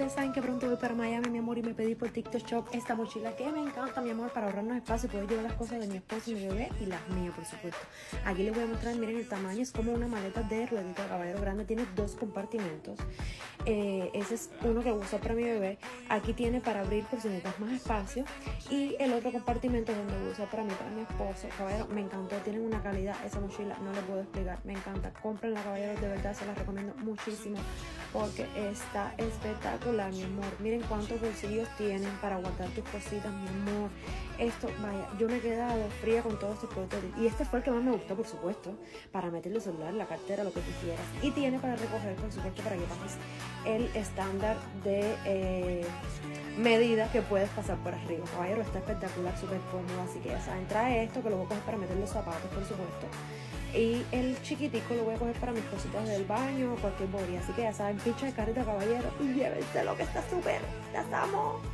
ustedes saben que pronto voy para Miami, mi amor, y me pedí por TikTok Shop esta mochila que me encanta, mi amor, para ahorrarnos espacio y poder llevar las cosas de mi esposo y mi bebé y las mías, por supuesto. Aquí les voy a mostrar, miren el tamaño, es como una maleta de ruedita de caballero grande, tiene 2 compartimentos. Ese es uno que uso para mi bebé. Aquí tiene para abrir por si necesitas más espacio, y el otro compartimento es donde uso para mí, para mi esposo. Caballero, me encantó, tienen una calidad, esa mochila no le puedo explicar, me encanta. Comprenla, caballeros, de verdad se la recomiendo muchísimo porque está espectacular, mi amor. Miren cuántos bolsillos tienen para guardar tus cositas, mi amor. Esto, vaya, yo me he quedado fría con todos estos productos, y este fue el que más me gustó, por supuesto, para meterle el celular, la cartera, lo que tú quieras. Y tiene para recoger, por supuesto, para que pases el estándar de medida que puedes pasar por arriba. Caballero, está espectacular, súper cómodo, así que ya saben, trae esto que lo voy a coger para meter los zapatos, por supuesto. Y el chiquitico lo voy a coger para mis cositas del baño o cualquier bobería. Así que ya saben, picha de carita, caballero, y llévense lo que está súper. ¡Las amo!